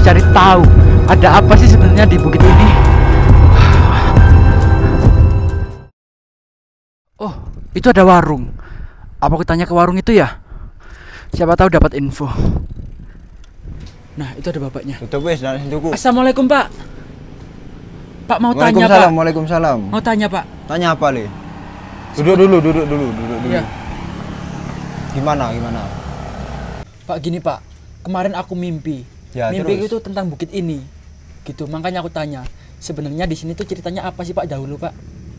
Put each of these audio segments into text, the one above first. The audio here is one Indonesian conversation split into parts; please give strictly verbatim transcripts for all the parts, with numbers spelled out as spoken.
harus cari tahu ada apa sih sebenarnya di bukit ini. Oh, itu ada warung. Apa aku tanya ke warung itu ya? Siapa tahu dapat info. Nah, itu ada bapaknya. Tutup wes dan tuku. Assalamualaikum, Pak. Pak mau tanya, Pak. Waalaikumsalam, Waalaikumsalam. Mau tanya, Pak. Tanya apa, Le? Duduk dulu, duduk dulu, duduk dulu. Iya. Gimana, gimana? Pak, gini, Pak. Kemarin aku mimpi. Ya, mimpi terus? itu tentang bukit ini. Gitu, makanya aku tanya. Sebenarnya di sini tuh ceritanya apa sih, Pak, dahulu, Pak?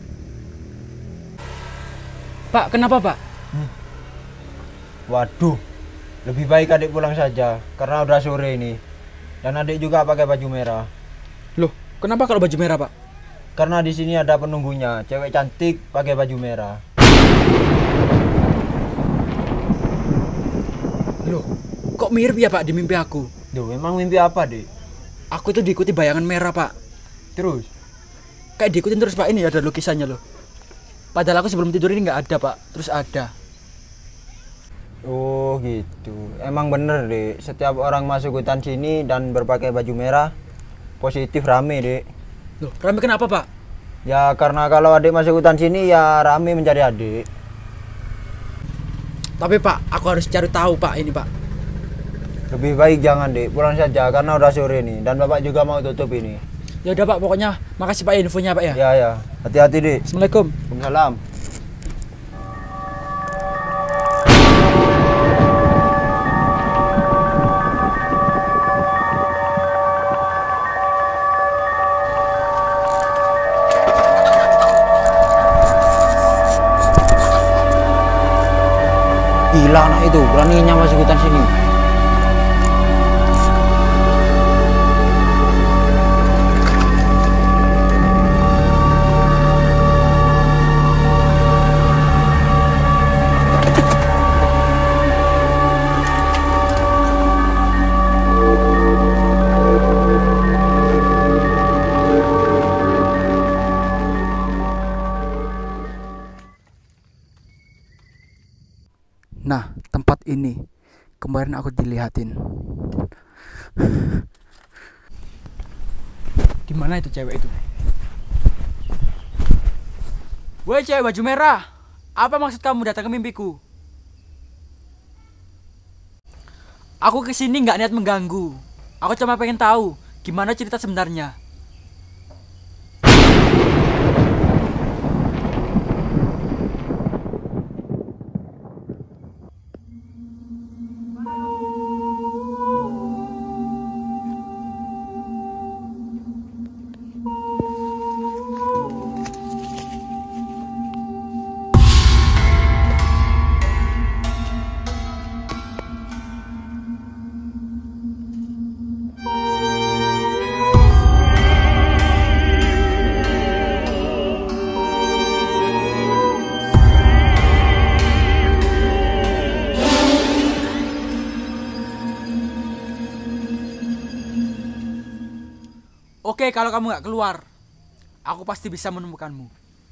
Pak, kenapa, Pak? Hmm. Waduh. Lebih baik adik pulang saja karena udah sore ini. Dan adik juga pakai baju merah. Loh, kenapa kalau baju merah, Pak? Karena di sini ada penunggunya, cewek cantik pakai baju merah. Loh, kok mirip ya, Pak, di mimpi aku? Duh, memang mimpi apa, Dek? Aku itu diikuti bayangan merah, Pak. Terus? Kayak diikutin terus, Pak. Ini ada lukisannya loh. Padahal aku sebelum tidur ini nggak ada, Pak. Terus ada. Oh gitu. Emang bener, Dek. Setiap orang masuk hutan sini dan berpakai baju merah, positif rame, Dek. Loh, rame kenapa, Pak? Ya karena kalau adik masuk hutan sini ya rame mencari adik. Tapi, Pak, aku harus cari tahu, Pak, ini, Pak. Lebih baik jangan, Dek. Pulang saja karena udah sore nih dan Bapak juga mau tutup ini. Ya udah, Pak, pokoknya makasih, Pak, infonya, Pak, ya. Ya ya. Hati-hati, Dek. Assalamualaikum. Waalaikumsalam. Gila anak itu, beraninya masuk hutan sini. Nah, tempat ini kemarin aku dilihatin. Gimana itu cewek itu? Woi, cewek baju merah. Apa maksud kamu datang ke mimpiku? Aku kesini nggak niat mengganggu. Aku cuma pengen tahu gimana cerita sebenarnya. Oke, kalau kamu nggak keluar, aku pasti bisa menemukanmu.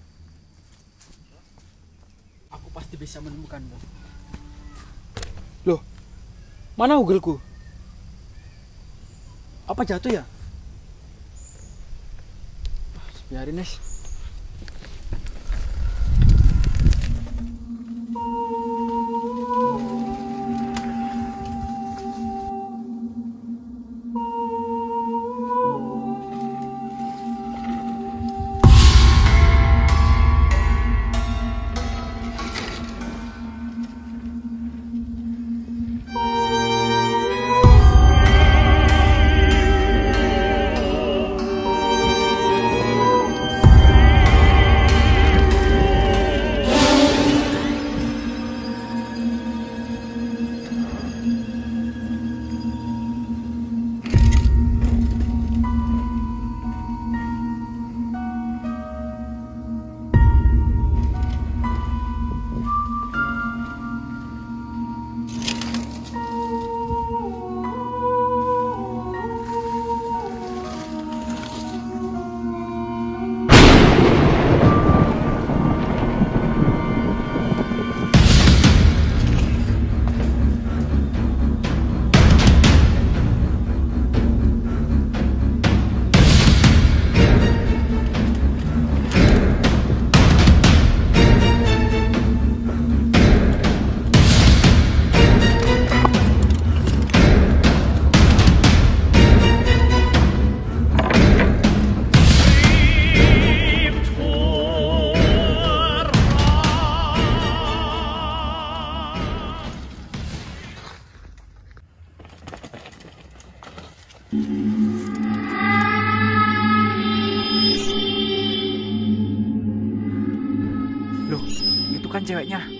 Aku pasti bisa menemukanmu. Loh, mana Googleku? Apa jatuh ya? Biarin, Nes. Loh, itu kan ceweknya.